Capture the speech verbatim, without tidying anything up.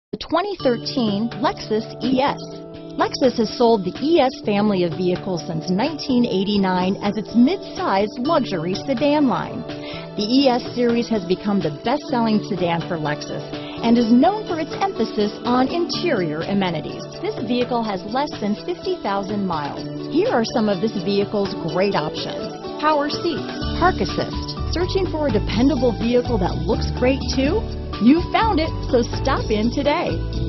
The twenty thirteen Lexus E S. Lexus has sold the E S family of vehicles since nineteen eighty-nine as its mid-size luxury sedan line. The E S series has become the best-selling sedan for Lexus and is known for its emphasis on interior amenities. This vehicle has less than fifty thousand miles. Here are some of this vehicle's great options: power seats, park assist. Searching for a dependable vehicle that looks great too? You found it, so stop in today.